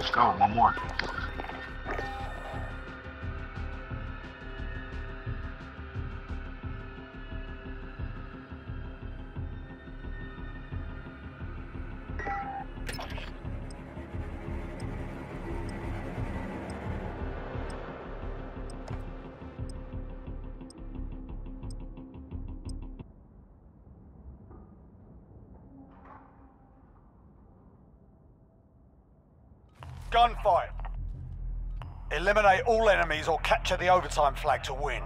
Let's go. One more. Gunfight. Eliminate all enemies or capture the overtime flag to win.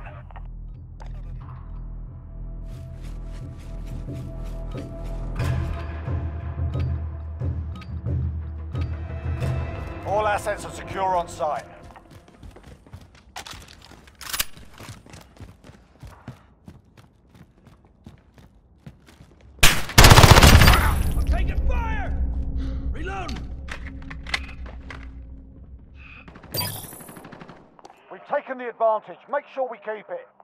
All assets are secure on site. I'm taking fire! Reload! We've taken the advantage. Make sure we keep it.